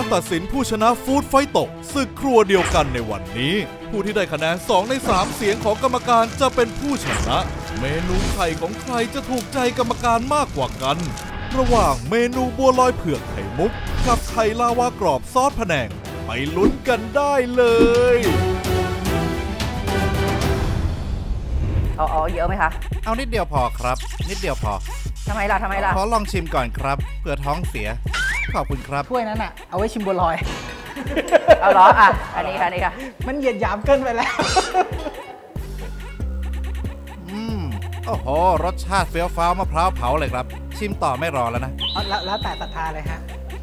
ตัดสินผู้ชนะฟู้ดไฟโตะศึกครัวเดียวกันในวันนี้ผู้ที่ได้คะแนน2 ใน 3เสียงของกรรมการจะเป็นผู้ชนะเมนูไข่ของใครจะถูกใจกรรมการมากกว่ากันระหว่างเมนูบัวลอยเผือกไข่มุกกับไข่ลาวากรอบซอสพะแนงไปลุ้นกันได้เลยเอาเยอะไหมคะเอานิดเดียวพอครับนิดเดียวพอทำไมล่ะขอลองชิมก่อนครับเผื่อท้องเสียขอบคุณครับถ้วยนั้นอ่ะเอาไว้ชิมบัวลอยเอาเหรออ่ะอันนี้ค่ะมันเหยียดหยามเกินไปแล้วโอ้โหรสชาติเฟี้ยวฟ้าวมะพร้าวเผาเลยครับชิมต่อไม่รอแล้วนะแล้วแต่ศรัทธาเลยฮะ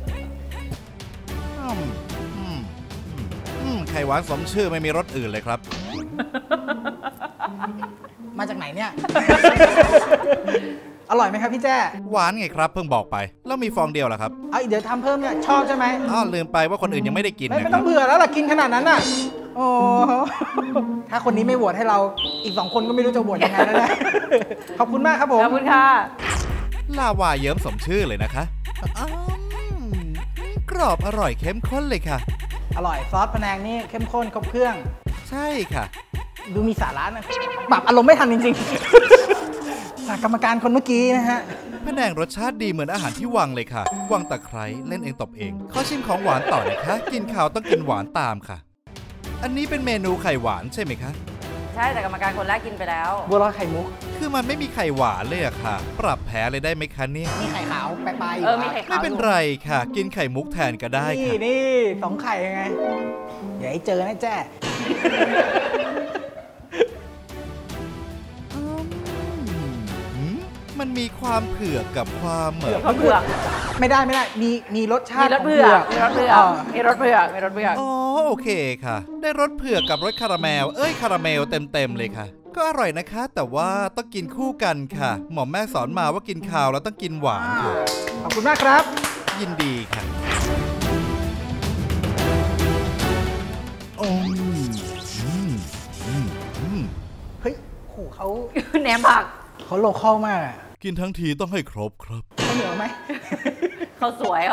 ไข่หวานสมชื่อไม่มีรสอื่นเลยครับมาจากไหนเนี่ยอร่อยไหมครับพี่แจ้หวานไงครับเพิ่งบอกไปแล้วมีฟองเดียวเหรอครับเดี๋ยวทำเพิ่มเนี่ยชอบใช่ไหมลืมไปว่าคนอื่นยังไม่ได้กินไม่ต้องเบื่อแล้วล่ะกินขนาดนั้นน่ะโอ้ถ้าคนนี้ไม่โหวตให้เราอีก2 คนก็ไม่รู้จะโหวตยังไงแล้วนะขอบคุณมากครับผมขอบคุณค่ะลาวาเยิ้มสมชื่อเลยนะคะกรอบอร่อยเข้มข้นเลยค่ะอร่อยซอสพะแนงนี่เข้มข้นครบเครื่องใช่ค่ะดูมีสาระนะปรับอารมณ์ไม่ทันจริงๆจากกรรมการคนเมื่อกี้นะฮะพะแนงรสชาติดีเหมือนอาหารที่วังเลยค่ะวังตะไคร้เล่นเองตบเองขอชิมของหวานต่อนะคะกินข้าวต้องกินหวานตามค่ะอันนี้เป็นเมนูไข่หวานใช่ไหมคะใช่แต่กรรมการคนแรกกินไปแล้วบัวลอยไข่มุกคือมันไม่มีไข่หวานเลยอะค่ะปรับแพ้เลยได้ไหมคะเนี่ยมีไข่ขาวปลายมีไข่ขาวไม่เป็นไรค่ะกินไข่มุกแทนก็ได้ค่ะนี่2 ไข่ยังไงอย่าให้เจอนะแจ้มันมีความเผือกกับความเผือกไม่ได้มีรสชาติมีรสเผือกอ๋อโอเคค่ะได้รสเผือกกับรสคาราเมลคาราเมลเต็มเลยค่ะก็อร่อยนะคะแต่ว่าต้องกินคู่กันค่ะหม่อมแม่สอนมาว่ากินข้าวแล้วต้องกินหวานค่ะขอบคุณมากครับยินดีค่ะเฮ้ยโหเขาแหนมผักเขาโลคอลมากกินทั้งทีต้องให้ครบครับเขาเหนียวไหมเขาสวย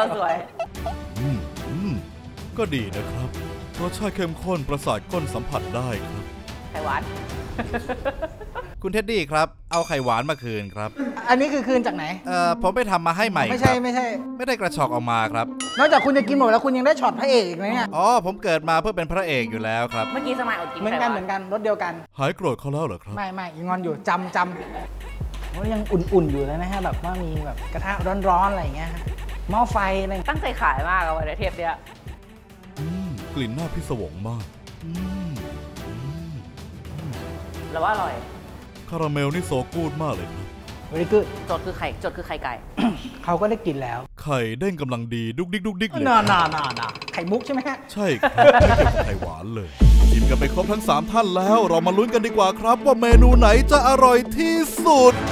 ก็ดีนะครับรสชาติเข้มข้นประสาทก้นสัมผัสได้ครับไข่หวานคุณเท็ดดี้ครับเอาไข่หวานมาคืนครับอันนี้คือคืนจากไหนผมไปทำมาให้ใหม่ไม่ใช่ไม่ได้กระชอกออกมาครับนอกจากคุณจะกินหมดแล้วคุณยังได้ช็อตพระเอกอีกนะเนี่ยผมเกิดมาเพื่อเป็นพระเอกอยู่แล้วครับเมื่อกี้สมัยอดกินเหมือนกันรสเดียวกันหายโกรธเขาแล้วเหรอครับไม่ยังงอนอยู่จำยังอุ่นอยู่เลยนะฮะแบบว่ามีแบบกระทะร้อนๆอะไรอย่างเงี้ยหม้อไฟอะไรตั้งใจขายมากวันเทปเนี้ยกลิ่นน่าพิศวงมากแล้วว่าอร่อยคาราเมลนี่โซกูดมากเลยครับ very good จดคือไข่ไก่เขาก็ได้กินแล้วไข่เด้งกำลังดีดุกดิกเลยน่าไข่มุกใช่ไหมฮะใช่ครับไม่เป็นไข่หวานเลยชิมกันไปครบทั้ง3ท่านแล้วเรามาลุ้นกันดีกว่าครับว่าเมนูไหนจะอร่อยที่สุด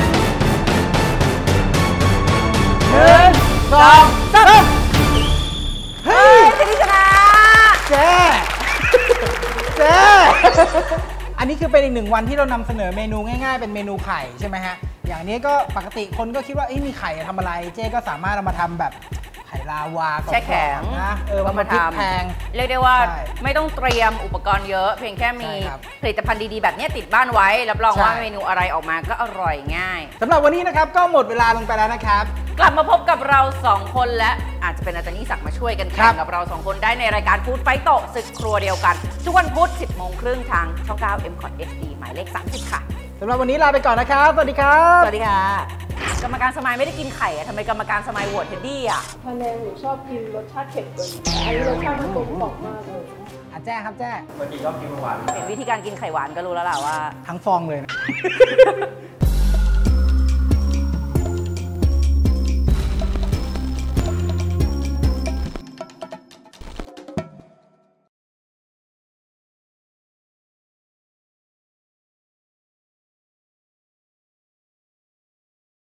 1 2 3เฮ้ยชนะเจ๊อันนี้คือเป็นอีก1 วันที่เรานำเสนอเมนูง่ายๆเป็นเมนูไข่ใช่ไหมฮะอย่างนี้ก็ปกติคนก็คิดว่ามีไข่ทำอะไรเจ๊ก็สามารถเอามาทำแบบไข่ลาวาแช่แข็งนะมาทำเรียกได้ว่าไม่ต้องเตรียมอุปกรณ์เยอะเพียงแค่มีผลิตภัณฑ์ดีๆแบบนี้ติดบ้านไว้รับรองว่าเมนูอะไรออกมาก็อร่อยง่ายสำหรับวันนี้นะครับก็หมดเวลาลงไปแล้วนะครับกลับมาพบกับเรา2 คนและอาจจะเป็นอาจารย์นิสักมาช่วยกันแข่งกับเรา2 คนได้ในรายการฟู้ดไฟโตะศึกครัวเดียวกันทุกวันพุธ 10:30 ทางช่อง 9 MCOT HD หมายเลข 30 ค่ะสำหรับวันนี้ลาไปก่อนนะครับสวัสดีครับสวัสดีค่ะกรรมการสมัยไม่ได้กินไข่ทำไมกรรมการสมัยโหวตเท็ดดี้พะแนงหนูชอบกินรสชาติเผ็ดเกินอันนี้รสชาติมันกลมกล่อมมากเลยแจ้ครับแจ้เมื่อกี้ชอบกินหวานเห็นวิธีการกินไข่หวานก็รู้แล้วล่ะว่าทั้งฟองเลยนะ